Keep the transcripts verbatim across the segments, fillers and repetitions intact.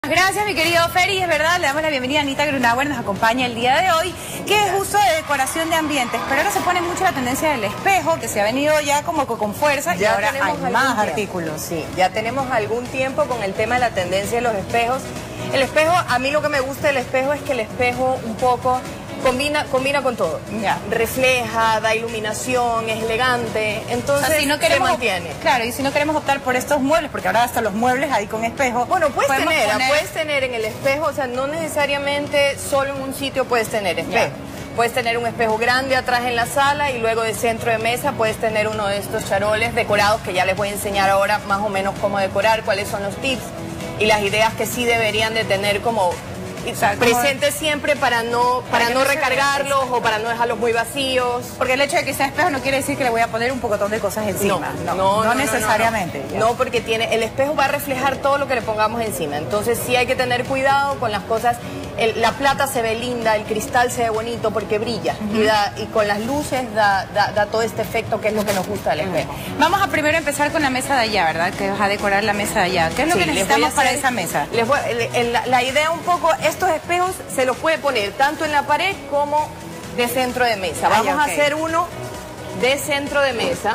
Gracias, mi querido Feri, es verdad, le damos la bienvenida a Anita Grunauer, nos acompaña el día de hoy, que es uso de decoración de ambientes, pero ahora se pone mucho la tendencia del espejo, que se ha venido ya como con fuerza ya y ahora hay más tiempo. artículos. Sí, ya tenemos algún tiempo con el tema de la tendencia de los espejos. El espejo, a mí lo que me gusta del espejo es que el espejo un poco combina, combina con todo. Ya. Refleja, da iluminación, es elegante, entonces O sea, si no queremos, se mantiene. Claro, y si no queremos optar por estos muebles, porque ahora hasta los muebles ahí con espejo. Bueno, puedes tener, poner... puedes tener en el espejo, o sea, no necesariamente solo en un sitio puedes tener espejo. Ya. Puedes tener un espejo grande atrás en la sala y luego de centro de mesa puedes tener uno de estos charoles decorados que ya les voy a enseñar ahora más o menos cómo decorar, cuáles son los tips y las ideas que sí deberían de tener como presentes siempre para no para, para no recargarlos o para no dejarlos muy vacíos. Porque el hecho de que sea espejo no quiere decir que le voy a poner un pocotón de cosas encima. No, no, no, no, no necesariamente. No, no, no, porque tiene el espejo va a reflejar todo lo que le pongamos encima. Entonces sí hay que tener cuidado con las cosas. El, la plata se ve linda, el cristal se ve bonito porque brilla. Uh-huh. y, da, y con las luces da, da, da todo este efecto que es lo que nos gusta del espejo. Uh-huh. Vamos a primero empezar con la mesa de allá, ¿verdad? Que vas a decorar la mesa de allá. ¿Qué es lo sí, que necesitamos hacer, para esa mesa? Les voy, el, la, la idea un poco, estos espejos se los puede poner tanto en la pared como de centro de mesa. Vamos Ay, okay. a hacer uno de centro de mesa.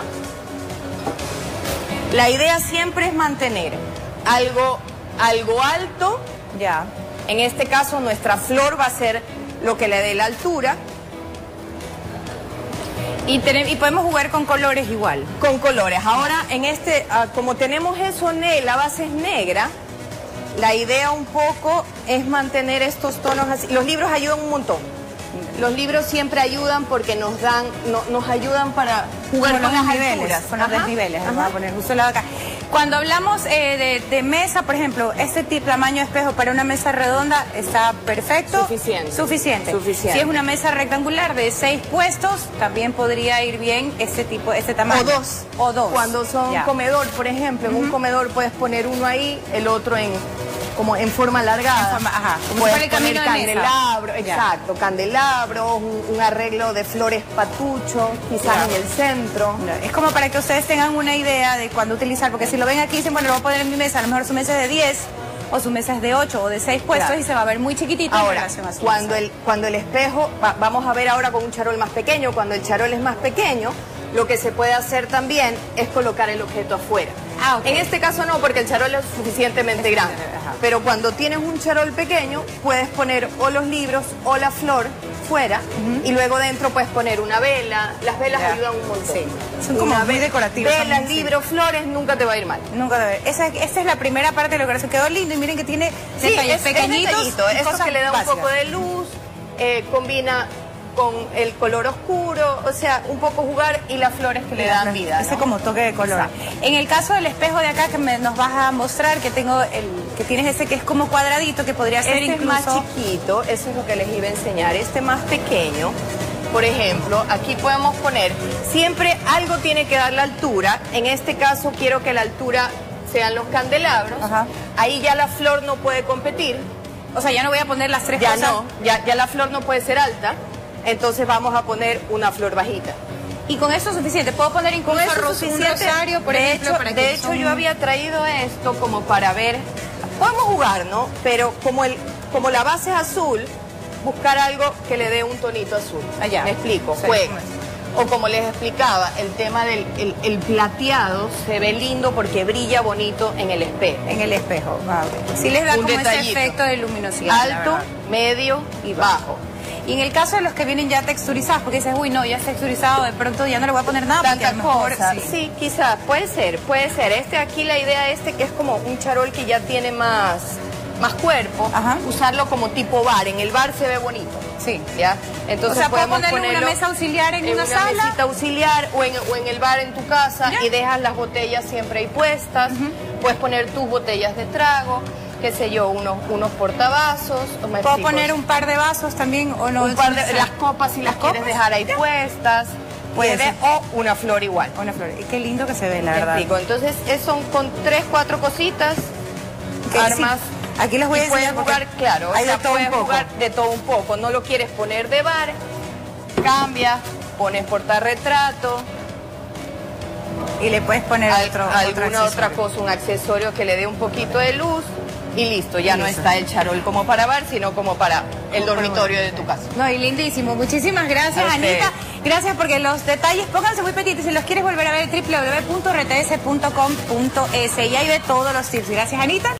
La idea siempre es mantener algo, algo alto. Ya. En este caso nuestra flor va a ser lo que le dé la altura. Y, tenemos, y podemos jugar con colores igual. Con colores. Ahora, en este, uh, como tenemos eso, la base es negra, la idea un poco es mantener estos tonos así. Los libros ayudan un montón. Los libros siempre ayudan porque nos dan, no, nos ayudan para jugar con, con las niveles, alturas. Con los desniveles. Vamos a poner justo el lado acá. Cuando hablamos eh, de, de mesa, por ejemplo, este tipo, tamaño de espejo para una mesa redonda está perfecto. Suficiente. Suficiente. Suficiente. Si es una mesa rectangular de seis puestos, también podría ir bien este tipo, este tamaño. O dos. O dos. Cuando son ya. comedor, por ejemplo, en uh-huh. un comedor puedes poner uno ahí, el otro en como en forma alargada. En forma, ajá. Como puedes el poner candelabro, mesa. exacto, ya. candelabros, un, un arreglo de flores patucho, quizás ya. en el centro. Es como para que ustedes tengan una idea de cuándo utilizar, porque si lo ven aquí, dicen, bueno, lo voy a poner en mi mesa, a lo mejor su mesa es de diez, o su mesa es de ocho o de seis puestos claro. y se va a ver muy chiquitito ahora, en relación a su cuando mesa. el, cuando el espejo, va, vamos a ver ahora con un charol más pequeño, cuando el charol es más pequeño, lo que se puede hacer también es colocar el objeto afuera. Ah, okay. En este caso no, porque el charol es suficientemente grande. Ajá. Pero cuando tienes un charol pequeño, puedes poner o los libros o la flor fuera uh-huh. y luego dentro puedes poner una vela. Las velas yeah. ayudan un montón. Sí. Son como muy decorativas. Velas, también, libros, sí. flores, nunca te va a ir mal. Nunca debe. Esa, esa es la primera parte de lo que se quedó lindo y miren que tiene sí, detalles es, pequeñitos. Es detallito, eso que le da básicas. un poco de luz, eh, combina con el color oscuro, o sea, un poco jugar y las flores que y le dan vida. Ese ¿no? como toque de color. Exacto. En el caso del espejo de acá que me, nos vas a mostrar, que tengo el que tienes ese que es como cuadradito, que podría ser este incluso... es más chiquito, eso es lo que les iba a enseñar. Este más pequeño, por ejemplo, aquí podemos poner, siempre algo tiene que dar la altura. En este caso quiero que la altura sean los candelabros. Ajá. Ahí ya la flor no puede competir. O sea, ya no voy a poner las tres ya cosas. No, ya, ya la flor no puede ser alta. Entonces vamos a poner una flor bajita. Y con eso es suficiente. Puedo poner incluso con eso un rosario, por de ejemplo. Hecho, para de que hecho, son... yo había traído esto como para ver. Podemos jugar, ¿no? Pero como, el, como la base es azul, buscar algo que le dé un tonito azul. Allá. Me explico, sí, juega. O como les explicaba, el tema del el, el plateado se ve lindo porque brilla bonito en el espejo. En el espejo, ah, okay. Sí les da un como detallito. ese efecto de luminosidad. Alto, medio y bajo. Y en el caso de los que vienen ya texturizados, porque dices, uy, no, ya está texturizado, de pronto ya no le voy a poner nada. Tanta mejor, cosa. Sí. sí, quizás, puede ser, puede ser. Este aquí, la idea este que es como un charol que ya tiene más, más cuerpo, Ajá. usarlo como tipo bar. En el bar se ve bonito. Sí. ¿Ya? Entonces o sea, podemos puedo ponerle una mesa auxiliar en, en una, una sala. Una mesita auxiliar o en, o en el bar en tu casa ¿Ya? y dejas las botellas siempre ahí puestas. Uh-huh. Puedes poner tus botellas de trago. Qué sé yo, unos, unos portavasos. ¿Puedo explico? poner un par de vasos también o no? Un par de, las copas si las, las quieres dejar ahí ¿Ya? puestas. Puede ser. O una flor igual. Una flor. Y qué lindo que se ve, la Me verdad. Explico. Entonces, son con tres, cuatro cositas. Okay, armas. Sí. Aquí les voy a enseñar. Puedes jugar, claro, hay o sea, de todo puedes un poco. jugar de todo un poco. No lo quieres poner de bar, cambia, pones portarretrato. Y le puedes poner Al, otro, alguna otro otra cosa, un accesorio que le dé un poquito de luz. y listo, ya Y no listo. está el charol como para bar, sino como para el dormitorio de tu casa. No, y lindísimo. Muchísimas gracias, A ustedes. Anita. Gracias porque los detalles, pónganse muy petitos. Si los quieres volver a ver, w w w punto r t s punto com punto es. Y ahí ve todos los tips. Gracias, Anita.